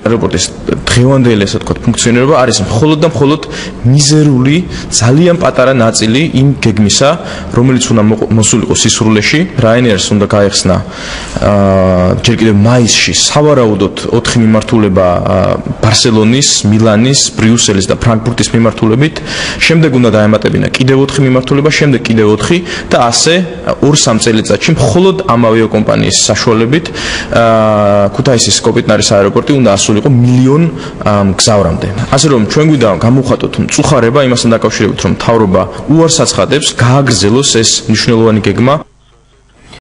აეროპორტის დღევანდელი ასე ვთქვათ ფუნქციონირება არის მხოლოდ და მხოლოდ მიზერული, ძალიან პატარა ნაწილი იმ გეგმისა, რომელიც უნდა მოსულიყო სისრულეში. Ryanair-ს უნდა გაეხსნა ჯერ კიდევ მაისში სავარაუდოდ 4 მიმართულება ბარსელონის, მილანის, ბრიუსელის და ფრანკფურტის მიმართულებით. შემდეგ უნდა დაემატებინა კიდევ 4 მიმართულება, შემდეგ კიდევ 4 და ასე 2-3 წელიწადში მხოლოდ ამ ავიაკომპანიის საშუალებით ქუთაისის კოპიტნარის აეროპორტი უნდა ასულიყო მილიონ მგზავრამდე. ასე რომ ჩვენ გვინდა გამოვხატოთ მწუხარება იმასთან დაკავშირებით, რომ მთავრობა უარს აცხადებს გააგრძელოს ეს მნიშვნელოვანი გეგმა.